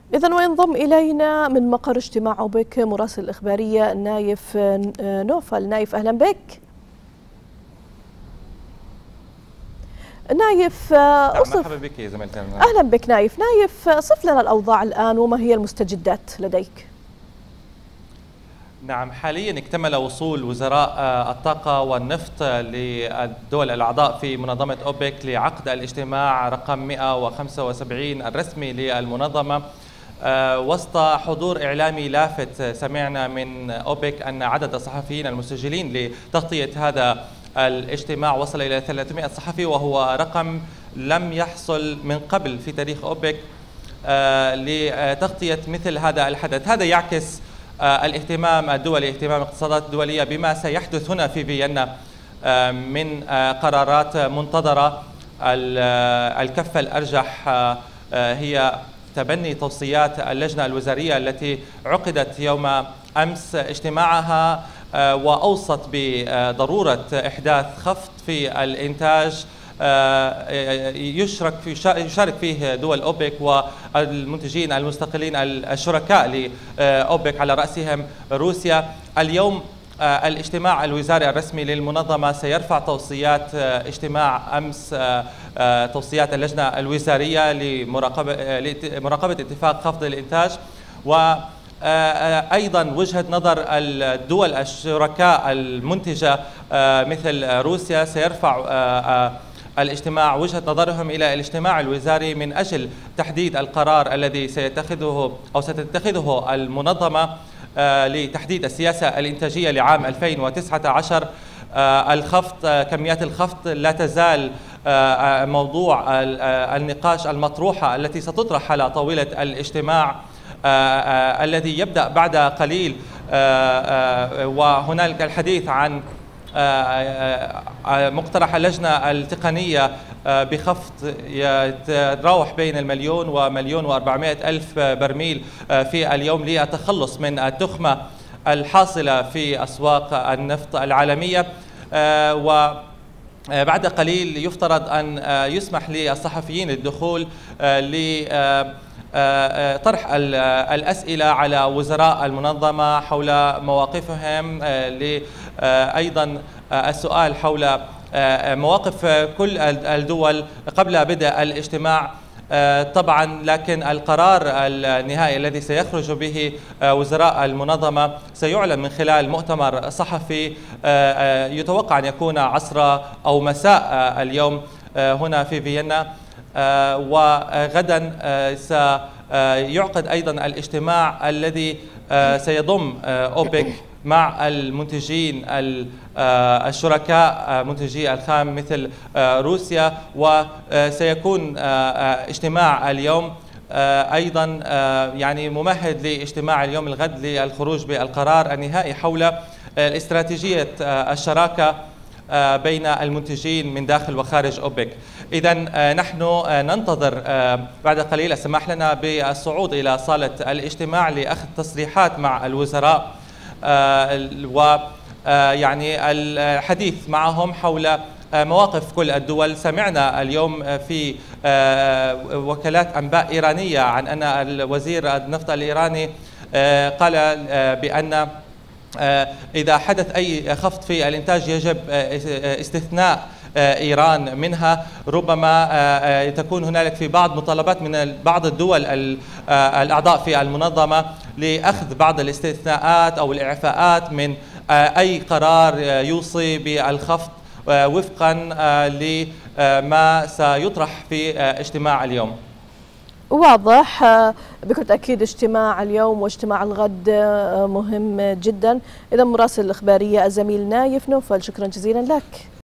إذن وينضم إلينا من مقر اجتماع أوبك مراسل الإخبارية نايف نوفل. نايف أهلا بك. نايف مرحبا بك يا زميلتي. أهلا بك نايف صف لنا الأوضاع الآن وما هي المستجدات لديك؟ نعم، حاليا اكتمل وصول وزراء الطاقة والنفط للدول الأعضاء في منظمة أوبك لعقد الاجتماع رقم 175 الرسمي للمنظمة، وسط حضور إعلامي لافت. سمعنا من أوبك أن عدد الصحفيين المسجلين لتغطية هذا الاجتماع وصل إلى 300 صحفي، وهو رقم لم يحصل من قبل في تاريخ أوبك لتغطية مثل هذا الحدث. هذا يعكس الاهتمام الدولي، اهتمام الاقتصادات الدولية بما سيحدث هنا في فيينا من قرارات منتظرة. الكفة الأرجح هي تبني توصيات اللجنة الوزارية التي عقدت يوم أمس اجتماعها، وأوصت بضرورة إحداث خفض في الإنتاج يشارك فيه دول أوبك والمنتجين المستقلين الشركاء لأوبك على رأسهم روسيا. اليوم الاجتماع الوزاري الرسمي للمنظمة سيرفع توصيات اجتماع أمس، توصيات اللجنة الوزارية لمراقبة اتفاق خفض الإنتاج، وأيضا وجهة نظر الدول الشركاء المنتجة مثل روسيا. سيرفع الاجتماع وجهة نظرهم إلى الاجتماع الوزاري من أجل تحديد القرار الذي ستتخذه المنظمة لتحديد السياسة الإنتاجية لعام 2019. الخفض، كميات الخفض لا تزال موضوع النقاش المطروحة التي ستطرح على طاولة الاجتماع الذي يبدأ بعد قليل، وهنالك الحديث عن مقترح اللجنة التقنية بخفض يتراوح بين 1,000,000 و1,400,000 برميل في اليوم للتخلص من التخمة الحاصلة في أسواق النفط العالمية. وبعد قليل يفترض أن يسمح للصحفيين الدخول طرح الأسئلة على وزراء المنظمة حول مواقفهم، أيضا السؤال حول مواقف كل الدول قبل بدء الاجتماع طبعا. لكن القرار النهائي الذي سيخرج به وزراء المنظمة سيعلن من خلال مؤتمر صحفي يتوقع أن يكون عصر أو مساء اليوم هنا في فيينا. وغدا سيعقد أيضا الاجتماع الذي سيضم أوبك مع المنتجين الشركاء منتجي الخام مثل روسيا، وسيكون اجتماع اليوم أيضا يعني ممهد لاجتماع اليوم الغد للخروج بالقرار النهائي حول استراتيجية الشراكة بين المنتجين من داخل وخارج أوبك. إذن نحن ننتظر بعد قليل السماح لنا بالصعود إلى صالة الاجتماع لأخذ تصريحات مع الوزراء، ويعني الحديث معهم حول مواقف كل الدول. سمعنا اليوم في وكالات أنباء إيرانية عن أن الوزير النفط الإيراني قال بأن إذا حدث أي خفض في الإنتاج يجب استثناء إيران منها. ربما تكون هنالك في بعض مطالبات من بعض الدول الأعضاء في المنظمة لأخذ بعض الاستثناءات أو الإعفاءات من أي قرار يوصي بالخفض وفقا لما سيطرح في اجتماع اليوم. واضح بكل تأكيد اجتماع اليوم واجتماع الغد مهم جدا. إذا مراسل الإخبارية الزميل نايف نوفل، شكرا جزيلا لك.